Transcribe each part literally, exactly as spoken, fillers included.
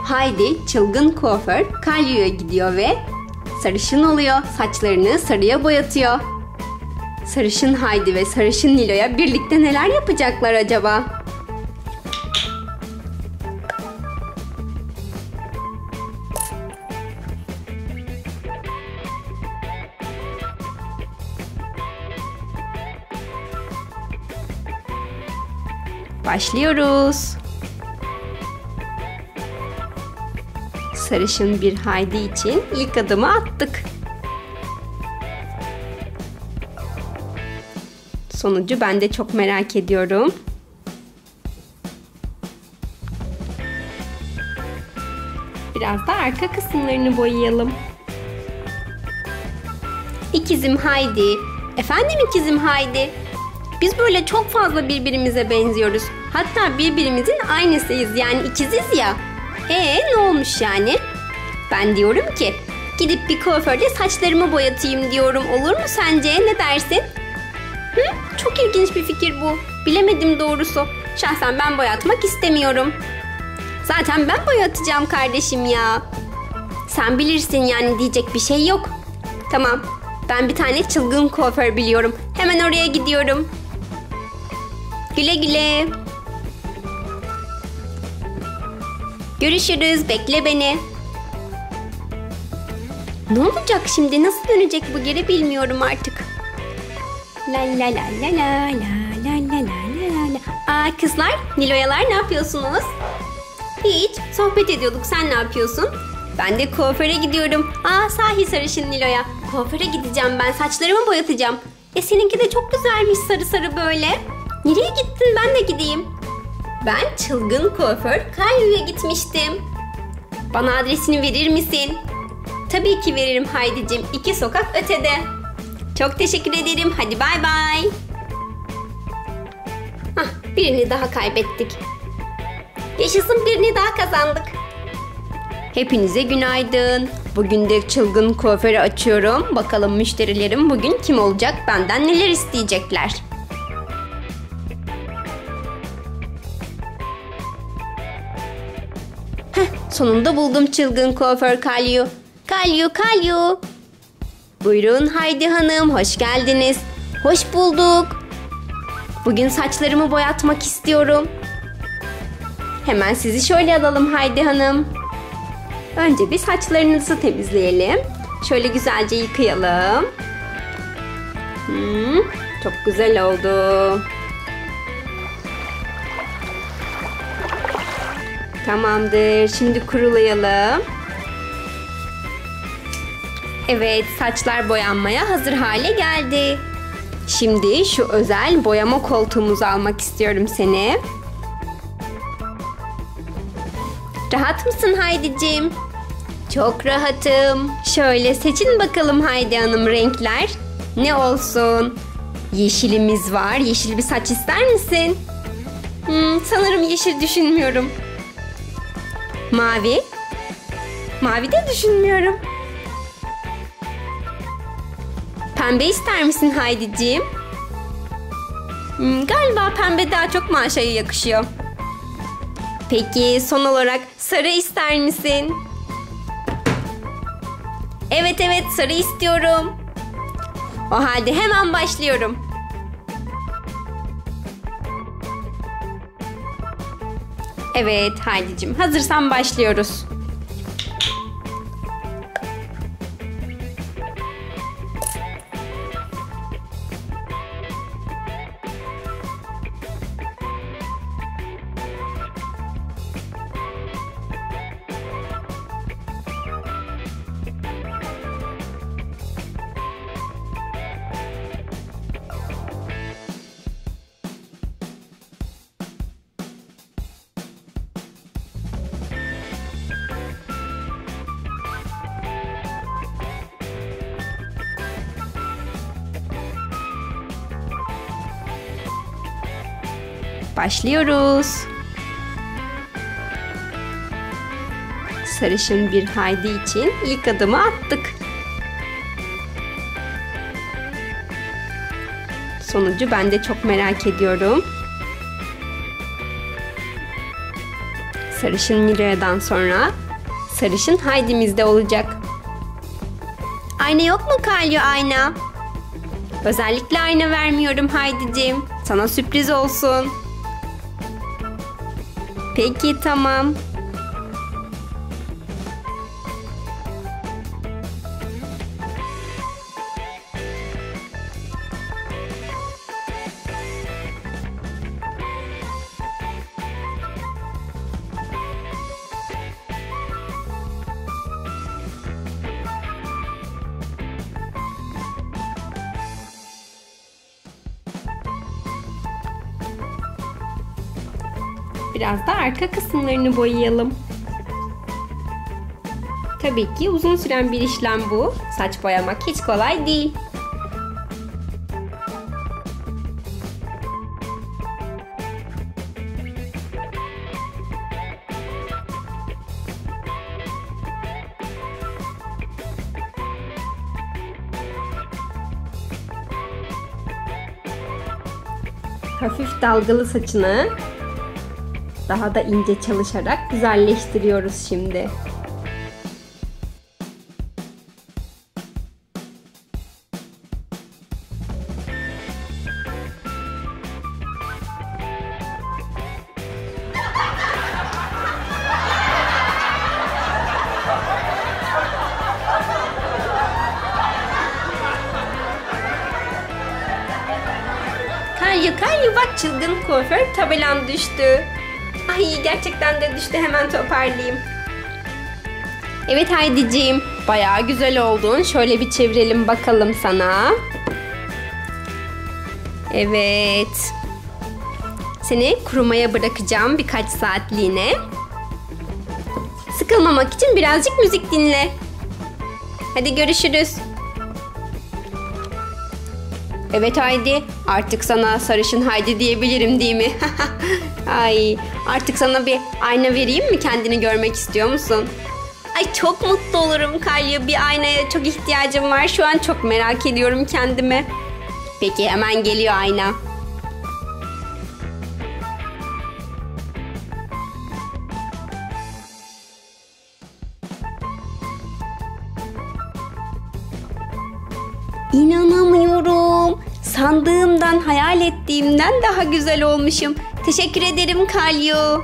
Haydi çılgın kuaför Kalyu'ya gidiyor ve sarışın oluyor. Saçlarını sarıya boyatıyor. Sarışın Haydi ve sarışın Nilo'ya birlikte neler yapacaklar acaba? Başlıyoruz. Sarışın bir Haydi için ilk adımı attık. Sonucu ben de çok merak ediyorum. Biraz da arka kısımlarını boyayalım. İkizim Haydi. Efendim ikizim Haydi. Biz böyle çok fazla birbirimize benziyoruz. Hatta birbirimizin aynısıyız, yani ikiziz ya. Ee ne olmuş yani? Ben diyorum ki gidip bir kuaförde saçlarımı boyatayım diyorum. Olur mu sence? Ne dersin? Hı? Çok ilginç bir fikir bu. Bilemedim doğrusu. Şahsen ben boyatmak istemiyorum. Zaten ben boyatacağım kardeşim ya. Sen bilirsin yani, diyecek bir şey yok. Tamam. Ben bir tane çılgın kuaför biliyorum. Hemen oraya gidiyorum. Güle güle. Görüşürüz. Bekle beni. Ne olacak şimdi? Nasıl dönecek bu geri bilmiyorum artık. La la la la la la la la la la. Aa kızlar, Nilo'yalar ne yapıyorsunuz? Hiç. Sohbet ediyorduk. Sen ne yapıyorsun? Ben de kuaföre gidiyorum. Aa sahi sarışın Nilo'ya. Kuaföre gideceğim ben. Saçlarımı boyatacağım. E seninki de çok güzelmiş, sarı sarı böyle. Nereye gittin? Ben de gideyim. Ben çılgın kuaför Kalyu'ya gitmiştim. Bana adresini verir misin? Tabii ki veririm Haydi'cim. İki sokak ötede. Çok teşekkür ederim. Hadi bay bay. Hah, birini daha kaybettik. Yaşasın, birini daha kazandık. Hepinize günaydın. Bugün de çılgın kuaförü açıyorum. Bakalım müşterilerim bugün kim olacak? Benden neler isteyecekler? Heh, sonunda buldum çılgın kuaför Kalyu. Kalyu, Kalyu. Buyurun Haydi Hanım, hoş geldiniz. Hoş bulduk. Bugün saçlarımı boyatmak istiyorum. Hemen sizi şöyle alalım Haydi Hanım. Önce bir saçlarınızı temizleyelim. Şöyle güzelce yıkayalım. Hmm, çok güzel oldu. Tamamdır. Şimdi kurulayalım. Evet, saçlar boyanmaya hazır hale geldi. Şimdi şu özel boyama koltuğumuzu almak istiyorum seni. Rahat mısın Haydi'cim? Çok rahatım. Şöyle seçin bakalım Haydi Hanım renkler. Ne olsun? Yeşilimiz var. Yeşil bir saç ister misin? Hmm, sanırım yeşil düşünmüyorum. Mavi? Mavi de düşünmüyorum. Pembe ister misin Haydi'ciğim? Hmm, galiba pembe daha çok maşaya yakışıyor. Peki son olarak sarı ister misin? Evet evet, sarı istiyorum. O halde hemen başlıyorum. Evet Haydi'cim, hazırsan başlıyoruz. Başlıyoruz. Sarışın bir Haydi için ilk adımı attık. Sonucu ben de çok merak ediyorum. Sarışın Nilo'dan sonra sarışın Haydi'miz de olacak. Ayna yok mu Kalyo, ayna? Özellikle ayna vermiyorum Haydi'ciğim. Sana sürpriz olsun. Peki, tamam. Biraz da arka kısımlarını boyayalım. Tabii ki uzun süren bir işlem bu. Saç boyamak hiç kolay değil. Hafif dalgalı saçını daha da ince çalışarak güzelleştiriyoruz şimdi. Kalyo, Kalyo bak, çılgın kuaför tabelam düştü. Ay, gerçekten de düştü, hemen toparlayayım. Evet Haydi'ciğim, bayağı güzel oldun. Şöyle bir çevirelim bakalım sana. Evet. Seni kurumaya bırakacağım birkaç saatliğine. Sıkılmamak için birazcık müzik dinle. Hadi görüşürüz. Evet Haydi, artık sana sarışın Haydi diyebilirim değil mi? Ay, artık sana bir ayna vereyim mi, kendini görmek istiyor musun? Ay, çok mutlu olurum Kalyo, bir aynaya çok ihtiyacım var. Şu an çok merak ediyorum kendimi. Peki, hemen geliyor ayna. İnanamıyorum. Sandığımdan, hayal ettiğimden daha güzel olmuşum. Teşekkür ederim Kalyo.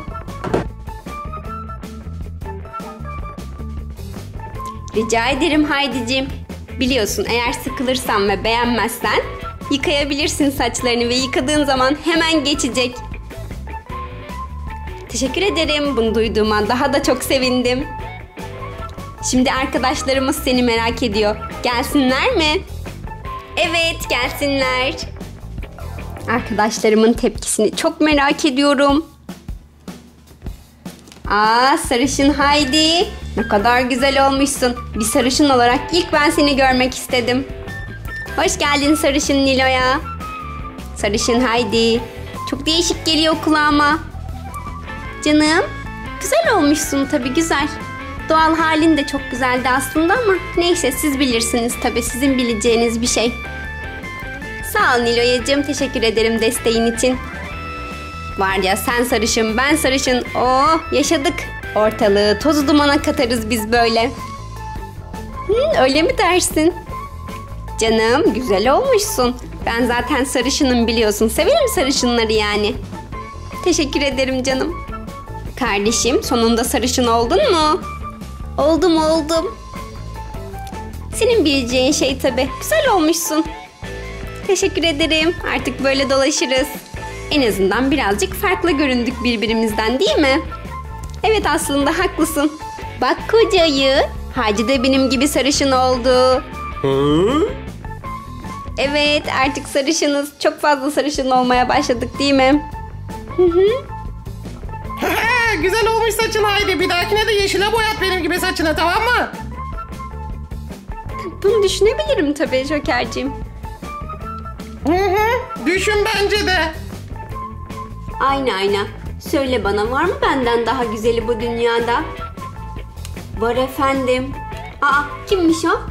Rica ederim Haydi'ciğim. Biliyorsun, eğer sıkılırsan ve beğenmezsen yıkayabilirsin saçlarını ve yıkadığın zaman hemen geçecek. Teşekkür ederim. Bunu duyduğuma daha da çok sevindim. Şimdi arkadaşlarımız seni merak ediyor. Gelsinler mi? Evet, gelsinler. Arkadaşlarımın tepkisini çok merak ediyorum. Aa, sarışın Haydi. Ne kadar güzel olmuşsun. Bir sarışın olarak ilk ben seni görmek istedim. Hoş geldin sarışın Nilo'ya. Sarışın Haydi. Çok değişik geliyor kulağıma. Canım, güzel olmuşsun tabii, güzel. Doğal halin de çok güzeldi aslında ama neyse, siz bilirsiniz tabii, sizin bileceğiniz bir şey. Sağ ol Nilo'yacığım, teşekkür ederim desteğin için. Var ya, sen sarışın, ben sarışın. Oh, yaşadık. Ortalığı toz dumana katarız biz böyle. Hı, öyle mi dersin? Canım, güzel olmuşsun. Ben zaten sarışınım biliyorsun. Severim sarışınları yani. Teşekkür ederim canım. Kardeşim, sonunda sarışın oldun mu? Oldum oldum. Senin bileceğin şey tabii. Güzel olmuşsun. Teşekkür ederim. Artık böyle dolaşırız. En azından birazcık farklı göründük birbirimizden, değil mi? Evet, aslında haklısın. Bak kocayı. Hacı da benim gibi sarışın oldu. Hı? Evet, artık sarışınız. Çok fazla sarışın olmaya başladık değil mi? Hı hı. Güzel olmuş saçın Haydi. Bir dahakine de yeşile boyat benim gibi saçını, tamam mı? Bunu düşünebilirim tabii Joker'cim. Hı hı. Düşün bence de. Ayna ayna. Söyle bana, var mı benden daha güzeli bu dünyada? Var efendim. Aa, kimmiş o?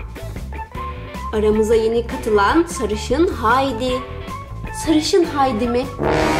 Aramıza yeni katılan sarışın Haydi. Sarışın Haydi mi?